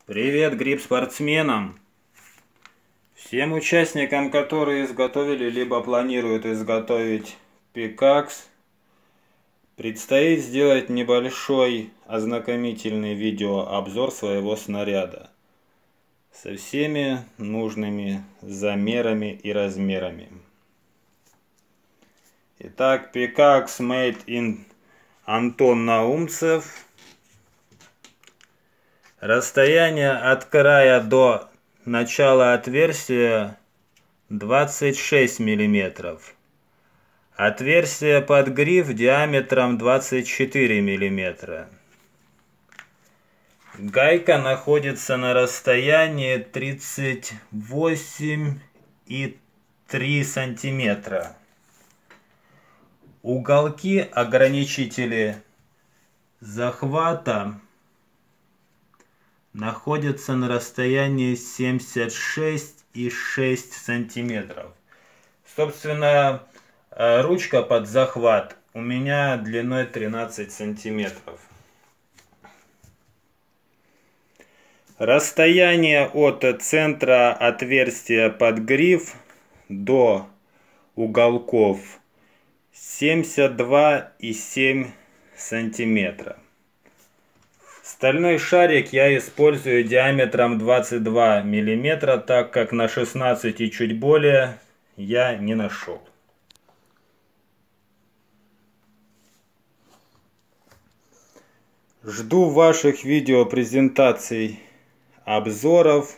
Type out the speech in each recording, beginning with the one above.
Привет гриб-спортсменам! Всем участникам, которые изготовили либо планируют изготовить пикакс, предстоит сделать небольшой ознакомительный видеообзор своего снаряда со всеми нужными замерами и размерами. Итак, пикакс Made in Антон Наумцев. Расстояние от края до начала отверстия 26 мм. Отверстие под гриф диаметром 24 мм. Гайка находится на расстоянии 38,3 см. Уголки ограничители захвата находится на расстоянии 76,6 сантиметров. Собственно, ручка под захват у меня длиной 13 сантиметров. Расстояние от центра отверстия под гриф до уголков 72,7 сантиметра. Стальной шарик я использую диаметром 22 мм, так как на 16 и чуть более я не нашел. Жду ваших видеопрезентаций, обзоров,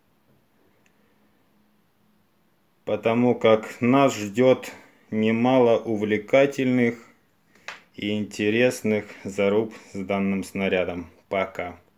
потому как нас ждет немало увлекательных и интересных заруб с данным снарядом. Пока.